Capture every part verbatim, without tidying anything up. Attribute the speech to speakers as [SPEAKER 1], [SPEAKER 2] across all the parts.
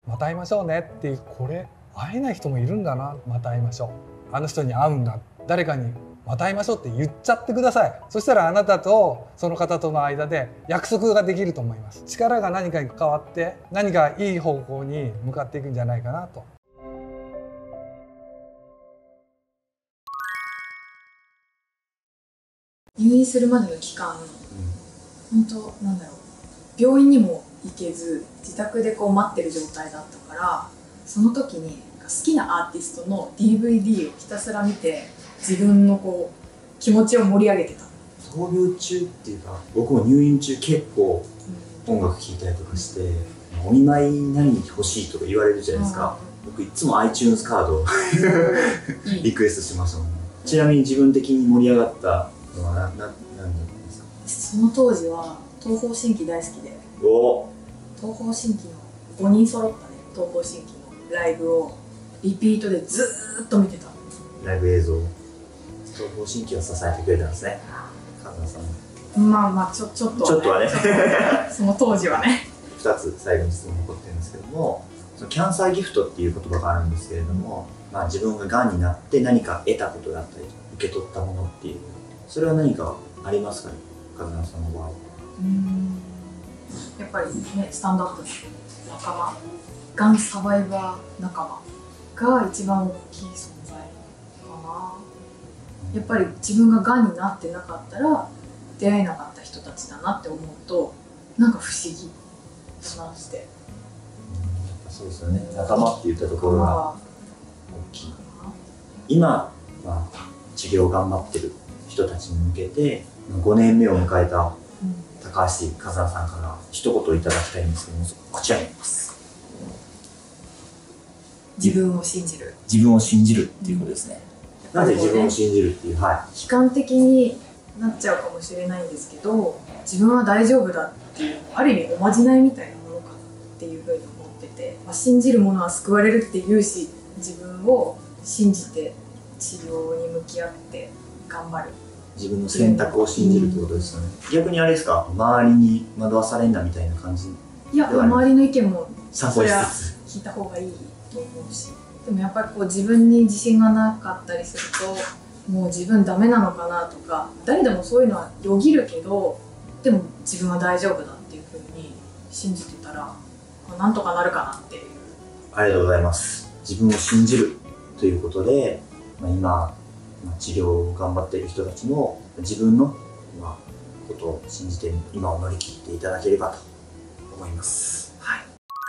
[SPEAKER 1] また会いましょうねっていう、これ会えない人もいるんだな、また会いましょう、あの人に会うんだ、誰かにまた会いましょうって言っちゃってください。そしたらあなたとその方との間で約束ができると思います。力が何かに変わって何かいい方向に向かっていくんじゃないかなと。
[SPEAKER 2] 入院するまでの期間、本当なんだろう、病院にも行けず自宅でこう待ってる状態だったから、その時に好きなアーティストの ディーブイディー をひたすら見て自分のこう気持ちを盛り上げてた。
[SPEAKER 3] 闘病中っていうか、僕も入院中結構音楽聴いたりとかして、うん、お見舞い何欲しいとか言われるじゃないですか、うん、僕いつも iTunes カードをリクエストしましたもんね。ちなみに自分的に盛り上がったのは何だったんですか？
[SPEAKER 2] その当時は東方神起大好きで、
[SPEAKER 3] お
[SPEAKER 2] 東方神起のごにん揃ったね、東方神起のライブをリピートでずーっと見てた。
[SPEAKER 3] ライブ映像、東方神起を支えてくれたんですね、カズナさん。
[SPEAKER 2] まあまあちょちょっとはね、
[SPEAKER 3] ちょっとはね
[SPEAKER 2] その当時はね。
[SPEAKER 3] ふたつ最後に質問残ってるんですけども、そのキャンサーギフトっていう言葉があるんですけれども、まあ、自分ががんになって何か得たことだったり受け取ったものっていう、それは何かありますかね、カズナさんの場合。
[SPEAKER 2] うーん、やっぱりね、スタンドアップの仲間、がんサバイバー仲間が一番大きい存在かな。やっぱり自分ががんになってなかったら出会えなかった人たちだなって思うと、なんか不思議だなって。
[SPEAKER 3] そうですよね、仲間って言ったところが大きい。今、まあ、治療を頑張ってる人たちに向けてごねんめを迎えた高橋カズナさんから一言いただきたいんですけども、こちらにあります。
[SPEAKER 2] 自分を信じる、
[SPEAKER 3] 自分を信じるっていうことですね、うん、なぜ自分を信じるっていう、はい、
[SPEAKER 2] 悲観的になっちゃうかもしれないんですけど、自分は大丈夫だっていう、ある意味おまじないみたいなものかなっていうふうに思ってて、まあ、信じる者は救われるって言うし、自分を信じて治療に向き合って頑張る、
[SPEAKER 3] 自分の選択を信じるってことですよね、うん、逆にあれですか、周りに惑わされんなみたいな感じ？
[SPEAKER 2] いや、周りの意見も
[SPEAKER 3] 参考にしつ
[SPEAKER 2] つ聞いた方がいいと思うし、でもやっぱりこう自分に自信がなかったりすると、もう自分ダメなのかなとか、誰でもそういうのはよぎるけど、でも自分は大丈夫だっていうふうに信じてたら、まあ、なんとかなるかなっていう。
[SPEAKER 3] ありがとうございます。自分を信じるということで、まあ、今、まあ、治療を頑張っている人たちも自分の、まあ、ことを信じて今を乗り切っていただければと思います。はい。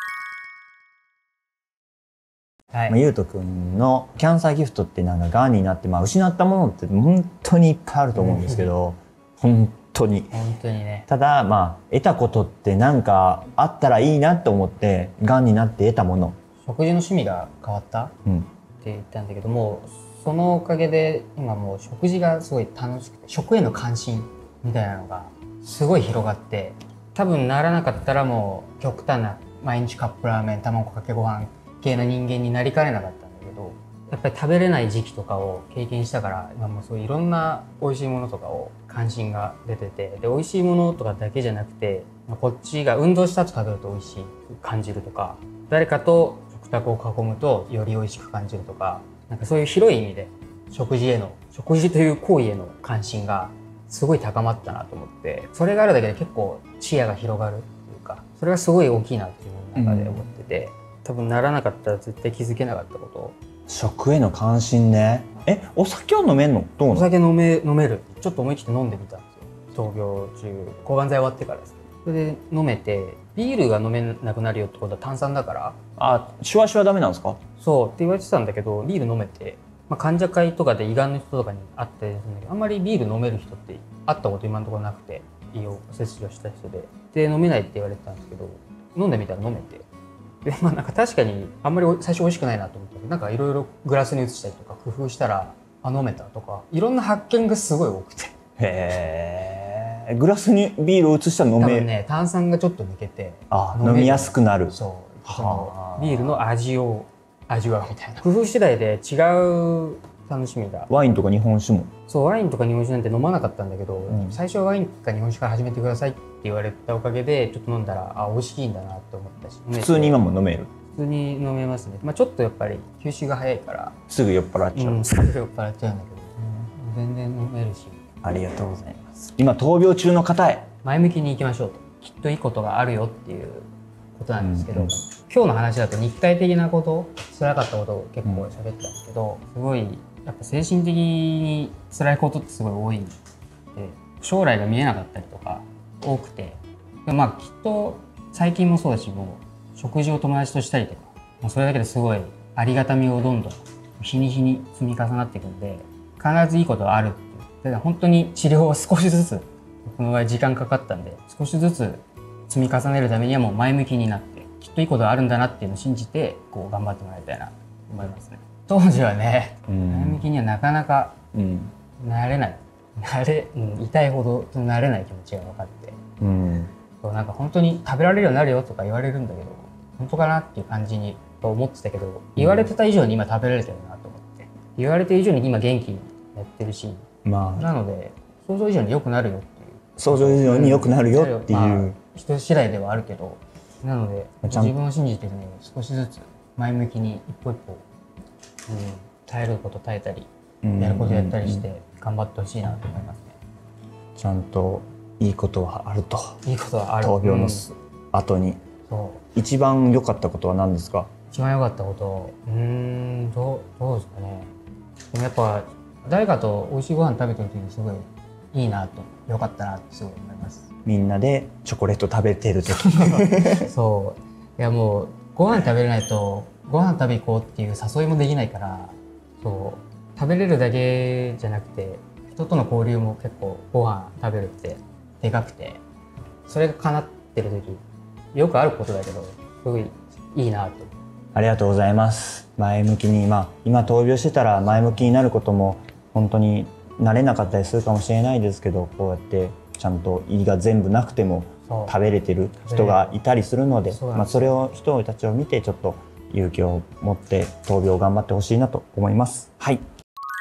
[SPEAKER 4] はい、まあ、ゆうとくんのキャンサーギフトってなんかがんになって、まあ、失ったものって本当にいっぱいあると思うんですけど、うん、本当に
[SPEAKER 5] 本当にね。
[SPEAKER 4] ただまあ得たことってなんかあったらいいなと思ってがんになって得たもの、
[SPEAKER 5] 食事の趣味が変わった、うん、って言ったんだけども、そのおかげで今もう食事がすごい楽しくて、食への関心みたいなのがすごい広がって、多分ならなかったらもう極端な毎日カップラーメン卵かけご飯系な人間になりかねなかったんだけど、やっぱり食べれない時期とかを経験したから、今もうそういろんな美味しいものとかを関心が出てて、で美味しいものとかだけじゃなくて、こっちが運動した後食べると美味しい感じるとか、誰かと食卓を囲むとより美味しく感じるとか、なんかそういう広い意味で食事への食事という行為への関心がすごい高まったなと思って、それがあるだけで結構視野が広がるというか、それがすごい大きいなっていう中で思ってて、うん、多分ならなかったら絶対気づけなかったこと。
[SPEAKER 4] 食への関心ね。え、お酒を飲めんの？どうなの？
[SPEAKER 5] お酒飲め飲める。ちょっと思い切って飲んでみたんですよ。闘病中、抗がん剤終わってからです。それで飲めて、ビールが飲めなくなるよってことは炭酸だから。
[SPEAKER 4] あ、シュワシュワダメなんですか？
[SPEAKER 5] そうって言われてたんだけど、ビール飲めて、まあ、患者会とかで胃がんの人とかに会ったりするんだけど、あんまりビール飲める人って会ったこと今のところなくて、胃を切除した人で、で飲めないって言われてたんですけど、飲んでみたら飲めて。でまあ、なんか確かにあんまり最初美味しくないなと思ったけど、なんかいろいろグラスに移したりとか工夫したら、あ、飲めたとか、いろんな発見がすごい多くて。
[SPEAKER 4] へえ。グラスにビールを移したら飲める。
[SPEAKER 5] 多分ね、炭酸がちょっと抜けて、
[SPEAKER 4] あ、飲みやすくなる。
[SPEAKER 5] そう。そのビールの味を味わうみたいな。工夫次第で違う楽しみが。
[SPEAKER 4] ワインとか日本酒も。
[SPEAKER 5] そう、ワインとか日本酒なんて飲まなかったんだけど、うん、最初はワインか日本酒から始めてくださいって言われたおかげでちょっと飲んだら、あ、美味しいんだなって思ったし、
[SPEAKER 4] 普通に今も飲める？
[SPEAKER 5] 普普通に飲めますね。まあちょっとやっぱり吸収が早いから
[SPEAKER 4] すぐ酔っ払っちゃう、
[SPEAKER 5] うん、すぐ酔っ払っちゃうんだけど、うん、全然飲めるし。
[SPEAKER 4] ありがとうございます。今闘病中の方へ
[SPEAKER 5] 前向きにいきましょうと、きっといいことがあるよっていうことなんですけど、
[SPEAKER 4] うんうん、
[SPEAKER 5] 今日の話だと肉体的なこと、辛かったことを結構喋ったんですけど、すごいやっぱ精神的に辛いことってすごい多いんで、将来が見えなかったりとか多くて、まあきっと最近もそうだし、もう食事を友達としたりとか、もうそれだけですごいありがたみをどんどん日に日に積み重なっていくんで、必ずいいことがあるっていう。ただ本当に治療を少しずつ、僕の場合時間かかったんで、少しずつ積み重ねるためにはもう前向きになって、きっといいことがあるんだなっていうのを信じて、こう頑張ってもらいたいなと思いますね。当時はね、前向きにはなかなかなれない。なれ、うん、痛いほどなれない気持ちが分かって、うん、そうなんか本当に食べられるようになるよとか言われるんだけど、本当かなっていう感じにと思ってたけど、言われてた以上に今食べられてるなと思って、言われてる以上に今元気にやってるし、まあ、なので想像以上に良くなるよっていう、
[SPEAKER 4] 想像以上に良くなるよっていう、まあ、
[SPEAKER 5] 人次第ではあるけど、なので自分を信じてね、少しずつ前向きに一歩一歩、うん、耐えること耐えたり、やることやったりして頑張ってほしいなと思いますね。
[SPEAKER 4] ちゃんといいことはあると。
[SPEAKER 5] いいことはある。
[SPEAKER 4] 闘病の後に、うん、そう一番良かったことは何ですか？
[SPEAKER 5] 一番良かったこと、うーん、どうどうですかね。でもやっぱ誰かと美味しいご飯食べてる時にすごいいいなと、良かったなってすごい思います。
[SPEAKER 4] みんなでチョコレート食べてる時
[SPEAKER 5] そう、いやもうご飯食べれないとご飯食べ行こうっていう誘いもできないから、そう食べれるだけじゃなくて人との交流も結構ご飯食べるってでかくて、それが叶ってる時よくあることだけどすごいいいなと。
[SPEAKER 4] ありがとうございます。前向きに、まあ、今闘病してたら前向きになることも本当になれなかったりするかもしれないですけど、こうやってちゃんと胃が全部なくても食べれてる人がいたりするので、そ, まあ、それを人たちを見てちょっと勇気を持って闘病を頑張ってほしいなと思います。はい。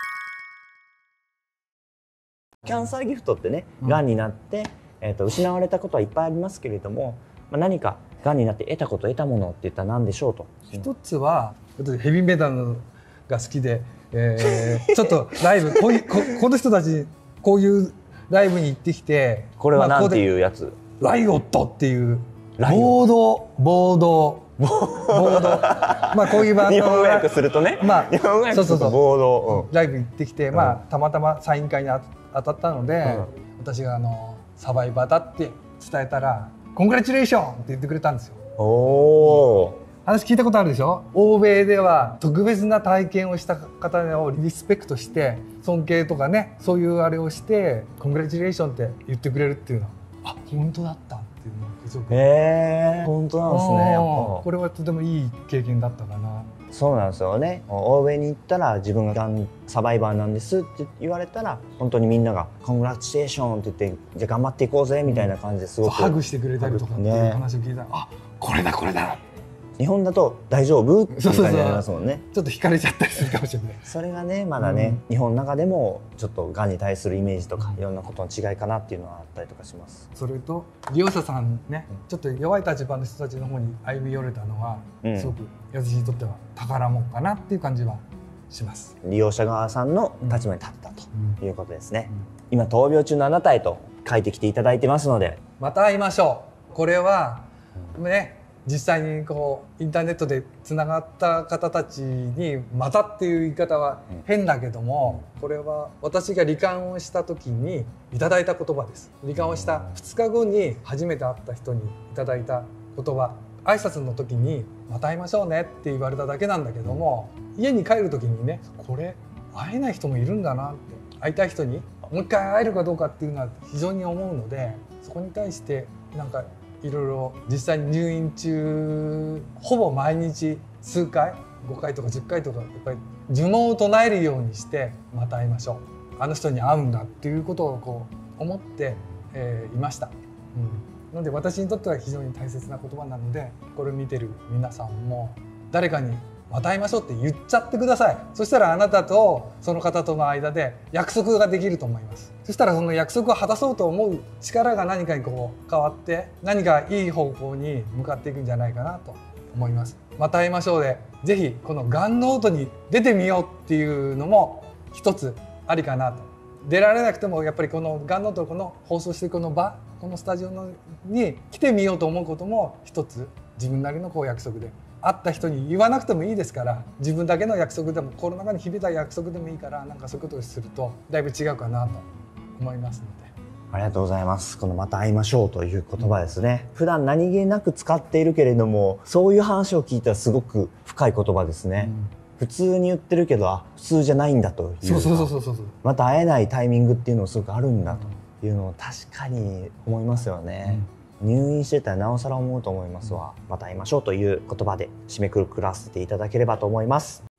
[SPEAKER 4] キャンサーギフトってね、がんになって、えー、と失われたことはいっぱいありますけれども、まあ、何かがんになって得たこと得たものっていったら何でしょうと。
[SPEAKER 1] 一つは私ヘビーメタルが好きで、えー、ちょっとライブこういう こ, この人たちこういうライブに行ってきて、
[SPEAKER 4] これは何ていうやつ？
[SPEAKER 1] ライオットっていうボードボードボードまあこういうバンドが
[SPEAKER 4] 日本語訳するとね、まあ日本語訳するとボード、
[SPEAKER 1] うん、ライブ行ってきて、まあたまたまサイン会に当たったので、うん、私があのサバイバーだって伝えたらコングラチュレーションって言ってくれたんですよ。おー、話聞いたことあるでしょ。欧米では特別な体験をした方をリスペクトして尊敬とかね、そういうあれをしてコングラチュレーションって言ってくれるっていうのは、あ、本当だったっていうのがすごく、
[SPEAKER 4] へー、本当なんですね。やっぱ
[SPEAKER 1] これはとてもいい経験だったかな。
[SPEAKER 4] そうなんですよね。欧米に行ったら自分ががんサバイバーなんですって言われたら本当にみんながコングラチュレーションって言ってじゃあ頑張っていこうぜみたいな感じですごく、うん、
[SPEAKER 1] ハグしてくれたりとかっていう話を聞いたら、ね、あ、これだこれだ。
[SPEAKER 4] 日本だと大丈夫っていう感じになりますもんね。
[SPEAKER 1] ちょっと惹かれちゃったりするかもしれない。
[SPEAKER 4] それがねまだね、うん、日本の中でもちょっとがんに対するイメージとかいろんなことの違いかなっていうのはあったりとかします。
[SPEAKER 1] それと利用者さんね、うん、ちょっと弱い立場の人たちの方に歩み寄れたのは、うん、すごく私にとっては宝物かなっていう感じはします。
[SPEAKER 4] 利用者側さんの立場に立ったということですね。うんうん、今闘病中のあなたへと書いてきていただいてますので、
[SPEAKER 1] また会いましょう。これはね、実際にこうインターネットでつながった方たちにまたっていう言い方は変だけども、これは私が罹患をした時にいただいた言葉です。罹患をしたふつかごに初めて会った人にいただいた言葉、挨拶の時にまた会いましょうねって言われただけなんだけども、家に帰る時にね、これ会えない人もいるんだなって、会いたい人にもう一回会えるかどうかっていうのは非常に思うので、そこに対してなんかいろいろ実際に入院中ほぼ毎日数回ごかいとかじゅっかいとかやっぱり呪文を唱えるようにしてまた会いましょう、あの人に会うんだっていうことをこう思って、えー、いました、うん、なので私にとっては非常に大切な言葉なので、これを見てる皆さんも誰かにまた会いましょうって言っちゃってください。そしたらあなたとその方との間で約束ができると思います。そしたらその約束を果たそうと思う力が何かにこう変わって、何かいい方向に向かっていくんじゃないかなと思います。また会いましょうでぜひこのがんノートに出てみようっていうのも一つありかなと。出られなくてもやっぱりこのがんノートこの放送してるこの場このスタジオのに来てみようと思うことも一つ自分なりのこう約束で、会った人に言わなくてもいいですから、自分だけの約束でもコロナ禍に響いた約束でもいいから、なんかそういうことをするとだいぶ違うかなと思いますので。
[SPEAKER 4] ありがとうございます。このまた会いましょうという言葉ですね。普段何気なく使っているけれども、そういう話を聞いたらすごく深い言葉ですね。うん、普通に言ってるけど、あ、普通じゃないんだというか。そうそうそうそうそう。また会えないタイミングっていうのもすごくあるんだというのを確かに思いますよね。うん、入院してたらなおさら思うと思いますわ。また会いましょうという言葉で締めくくらせていただければと思います。